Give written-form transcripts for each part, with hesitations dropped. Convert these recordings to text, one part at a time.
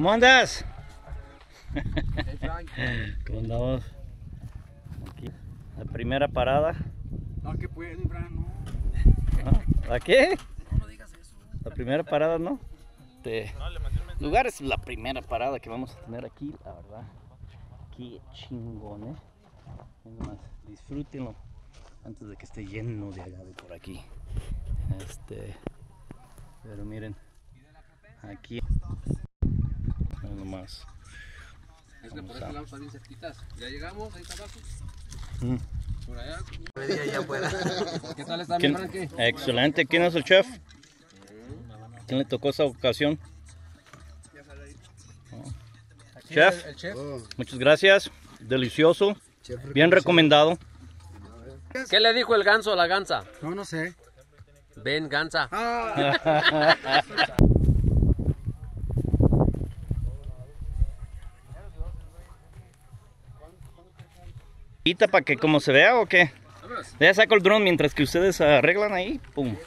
¿Cómo andas? ¿Cómo andamos? Aquí, la primera parada. No, que puede, Fran, no. ¿A qué? No digas eso. La primera parada, ¿no? Lugar es la primera parada que vamos a tener aquí, la verdad. Qué chingón, ¿eh? Nomás, disfrútenlo antes de que esté lleno de agave por aquí. Pero miren, aquí nomás. Es que por este lado están bien cerquitas. Ya llegamos, ahí está abajo. Por allá. ¿Qué tal está mi Frankie? Excelente, ¿quién es el chef? ¿Quién le tocó esa ocasión? Chef, El chef. muchas gracias, delicioso, bien recomendado. ¿Qué le dijo el ganso a la gansa? No sé. Ven, gansa. ¿Para que como se vea o qué? Ya saco el dron mientras que ustedes arreglan ahí. Pum.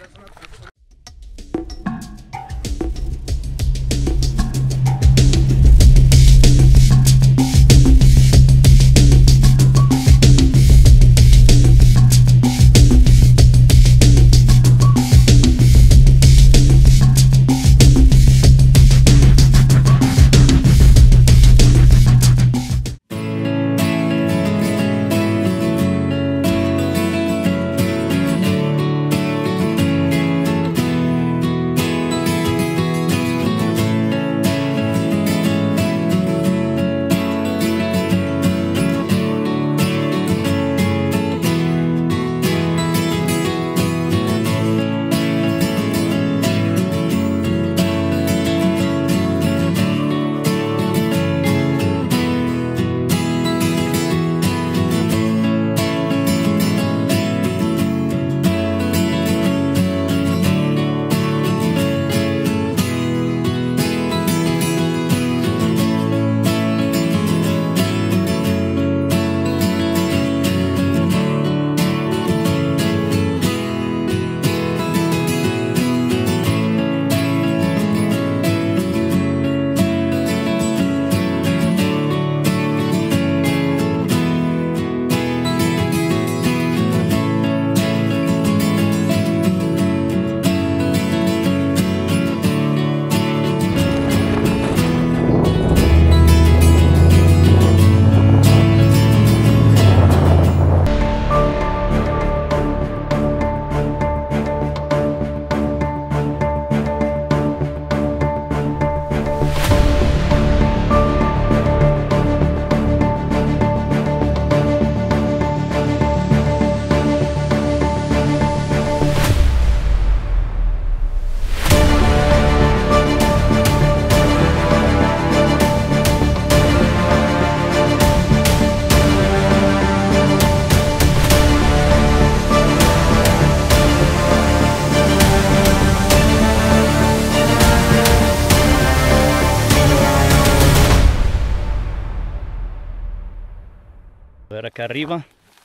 A ver acá arriba.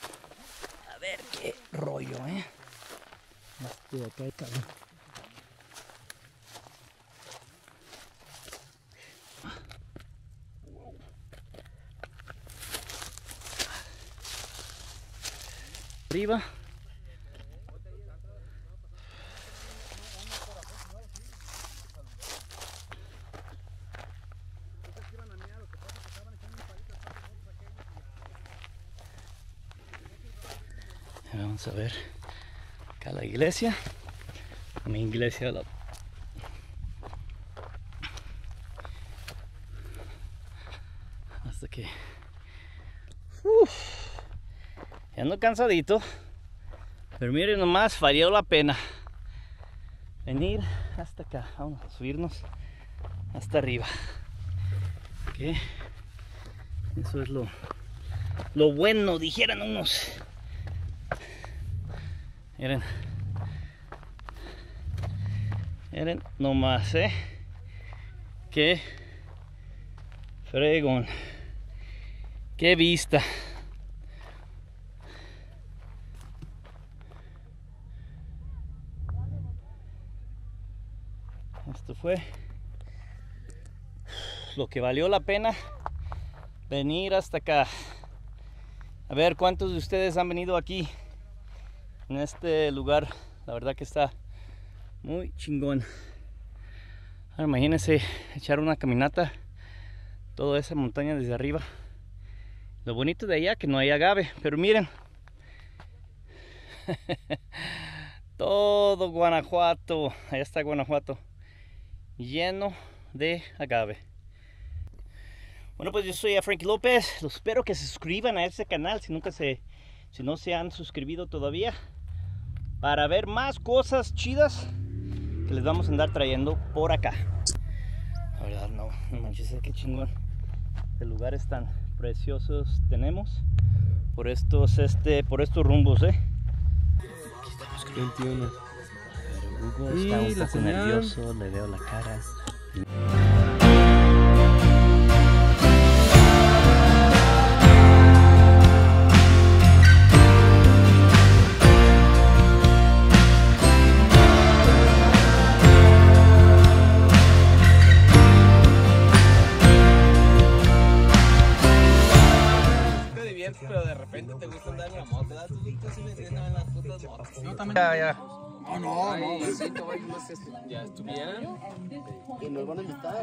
A ver qué rollo, acá hay cabrón. Arriba. Vamos a ver acá la iglesia, mi iglesia hasta que ya ando cansadito, pero miren nomás, valió la pena venir hasta acá. Vamos a subirnos hasta arriba. ¿Qué? Eso es lo bueno, dijeran unos. Miren nomás, qué fregón, qué vista. Esto fue lo que valió la pena venir hasta acá. A ver cuántos de ustedes han venido aquí en este lugar. La verdad que está muy chingón. Ahora imagínense echar una caminata toda esa montaña desde arriba. Lo bonito de allá que no hay agave, pero miren. Todo Guanajuato, allá está Guanajuato, lleno de agave. Bueno, pues yo soy Frankie López. Los espero que se suscriban a este canal si no se han suscrito todavía, para ver más cosas chidas que les vamos a andar trayendo por acá. La verdad no manches, qué chingón de lugares tan preciosos tenemos por estos rumbos, Aquí estamos, 21. Pero Hugo está un poco nervioso, le veo la cara. Pero de repente te gusta andar en la moto, ¿verdad? Tú sí me entiendes en las putas motos. Yo también. Ya. No. Ya estuvieran. Que nos van a invitar.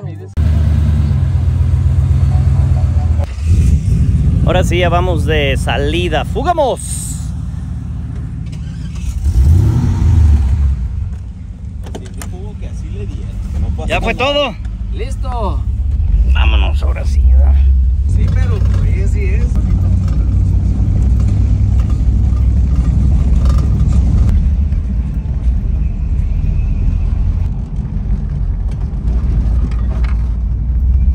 Ahora sí, ya vamos de salida. ¡Fugamos! ¿Ya fue todo? ¡Listo! Vámonos ahora sí, ¿verdad?